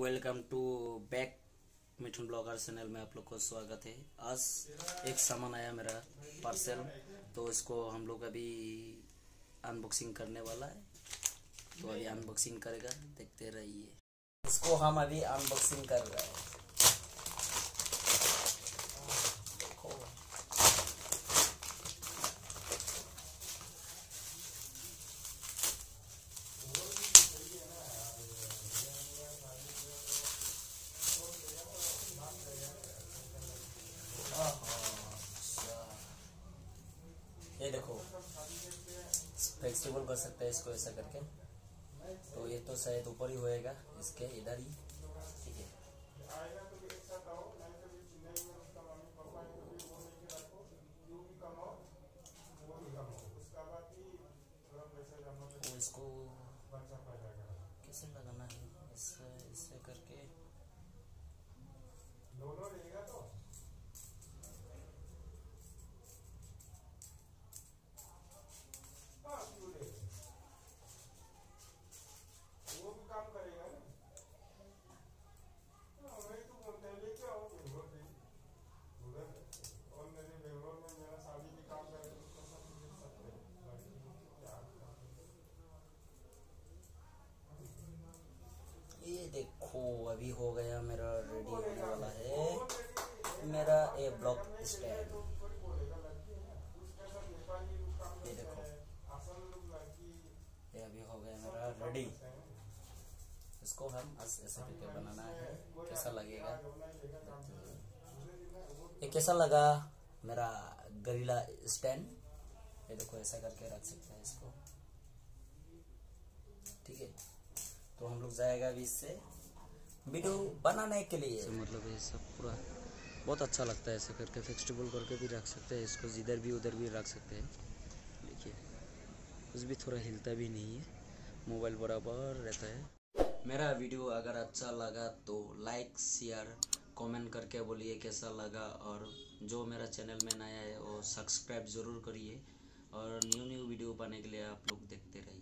Welcome to back Mithun blogger channel में आप लोग को स्वागत है। आज एक सामान आया मेरा पार्सल, तो इसको हम लोग अभी अनबॉक्सिंग करने वाला है। तो अभी अनबॉक्सिंग करेगा, देखते रहिए। इसको हम अभी अनबॉक्सिंग कर रहे हैं। ये देखो, फ्लेक्सिबल कर सकते हैं इसको ऐसा करके। तो ये तो शायद ऊपर ही होएगा, इसके इधर ही, ठीक है। तो इसको कैसे लगाना है, इससे करके ये देखो अभी हो गया, मेरा रेडी होने वाला है मेरा ये ब्लॉक स्टैंड। ये देखो, ये अभी हो गया मेरा रेडी। इसको हम ऐसे करके बनाना है। कैसा लगेगा, ये कैसा लगा मेरा गरिल्ला स्टैंड। ये देखो, ऐसा करके रख सकते हैं इसको, ठीक है। तो हम लोग जाएगा अभी इससे वीडियो बनाने के लिए। तो मतलब ये सब पूरा बहुत अच्छा लगता है। ऐसे करके फ्लेक्सिबल करके भी रख सकते हैं इसको, जिधर भी उधर भी रख सकते हैं। देखिए, कुछ भी थोड़ा हिलता भी नहीं है, मोबाइल बराबर रहता है। मेरा वीडियो अगर अच्छा लगा तो लाइक शेयर कमेंट करके बोलिए कैसा लगा। और जो मेरा चैनल में नया है वो सब्सक्राइब ज़रूर करिए। और न्यू वीडियो पाने के लिए आप लोग देखते रहिए।